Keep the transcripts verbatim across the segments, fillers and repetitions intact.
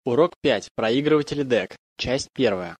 Урок пять. Проигрыватели дек. Часть первая.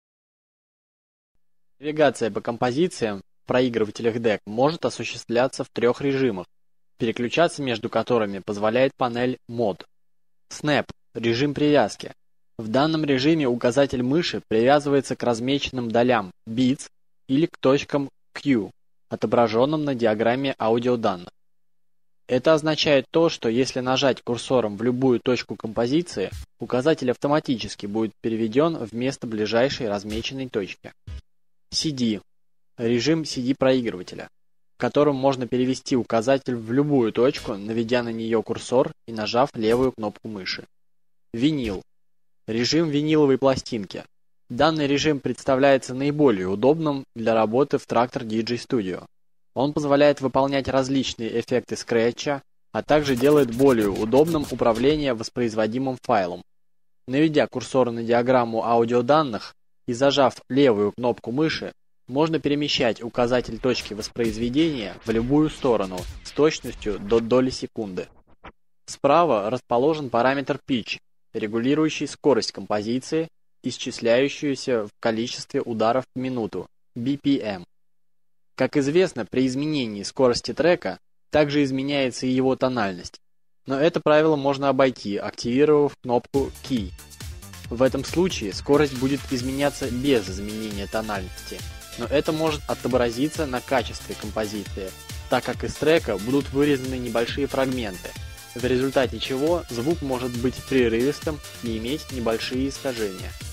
Навигация по композициям в проигрывателях дек может осуществляться в трех режимах, переключаться между которыми позволяет панель мод. Snap – режим привязки. В данном режиме указатель мыши привязывается к размеченным долям bits или к точкам Q, отображенным на диаграмме аудиоданных. Это означает то, что если нажать курсором в любую точку композиции, указатель автоматически будет переведен в место ближайшей размеченной точки. си ди – режим си ди проигрывателя, в котором можно перевести указатель в любую точку, наведя на нее курсор и нажав левую кнопку мыши. Винил – режим виниловой пластинки. Данный режим представляется наиболее удобным для работы в Traktor ди джей Studio. Он позволяет выполнять различные эффекты скретча, а также делает более удобным управление воспроизводимым файлом. Наведя курсор на диаграмму аудиоданных и зажав левую кнопку мыши, можно перемещать указатель точки воспроизведения в любую сторону с точностью до доли секунды. Справа расположен параметр Pitch, регулирующий скорость композиции, исчисляющуюся в количестве ударов в минуту, би пи эм. Как известно, при изменении скорости трека также изменяется и его тональность, но это правило можно обойти, активировав кнопку Key. В этом случае скорость будет изменяться без изменения тональности, но это может отобразиться на качестве композиции, так как из трека будут вырезаны небольшие фрагменты, в результате чего звук может быть прерывистым и иметь небольшие искажения.